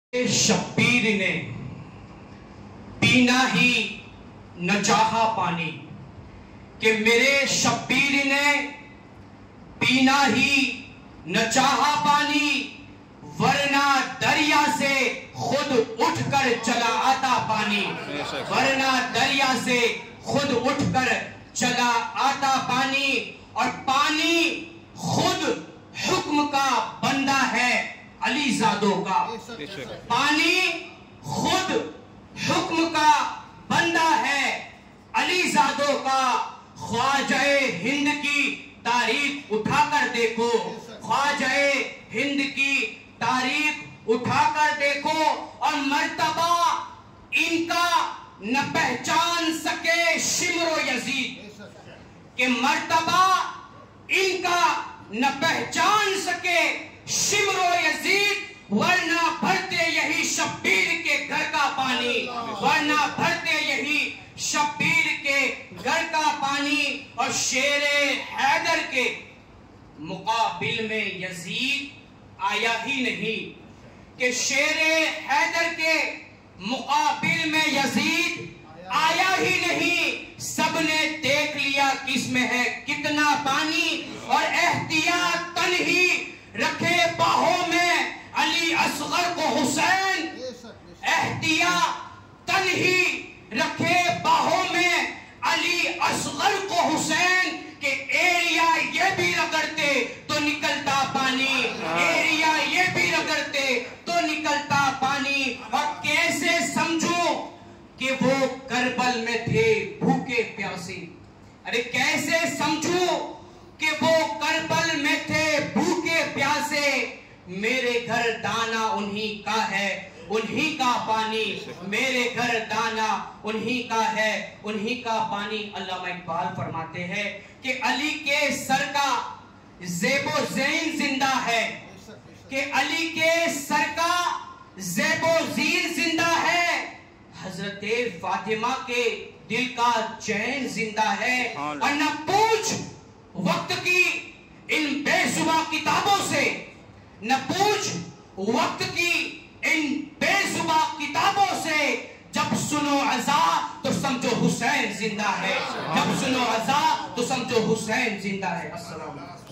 شبیر نے پینا ہی نہ چاہا پانی، کہ میرے شبیر نے پینا ہی نہ چاہا پانی، ورنہ دریا سے خود اٹھ کر چلا آتا پانی، ورنہ دریا سے خود اٹھ کر چلا آتا پانی، اور پانی خود حکم کا بندہ ہے علی زادوں کا، پانی خود حکم کا بندہ ہے علی زادوں کا۔ خواجہ ہند کی تاریخ اٹھا کر دیکھو، خواجہ ہند کی تاریخ اٹھا کر دیکھو، اور مرتبہ ان کا نہ پہچان سکے شمر و یزید، کہ مرتبہ ان کا نہ پہچان سکے شمر و یزید، ورنہ بھرتے یہی شبیر کے گھر کا پانی، ورنہ بھرتے یہی شبیر کے گھر کا پانی۔ اور شیر حیدر کے مقابل میں یزید آیا ہی نہیں، کہ شیر حیدر کے مقابل میں یزید آیا ہی نہیں، سب نے دیکھ لیا کس میں ہے کتنا پانی، اور احتیاطاً ہی رکھے باہوں میں علی اصغر کو حسین، احتیاطاً ہی رکھے باہوں میں علی اصغر کو حسین، کہ ایریا یہ بھی رگڑتے تو نکلتا پانی، ایریا یہ بھی رگڑتے تو نکلتا پانی۔ اور کیسے سمجھو کہ وہ کربل میں تھے بھوکے پیاسے، ارے کیسے سمجھو کہ وہ کربل میں تھے بھوکے پیاسے، میرے گھر دانا انہی کا ہے انہی کا پانی، میرے گھر دانا انہی کا ہے انہی کا پانی۔ علامہ اقبال فرماتے ہیں کہ علی کے سر کا زیب و زین زندہ ہے، کہ علی کے سر کا زیب و زین زندہ ہے، حضرت فاطمہ کے دل کا چین زندہ ہے، اور نہ پوچھ وقت کی ان بے زباں کتابوں سے، نہ پوچھ وقت کی ان بے زباں کتابوں سے، جب سنو عزا تو سمجھو حسین زندہ ہے، جب سنو عزا تو سمجھو حسین زندہ ہے۔ السلام علیکم۔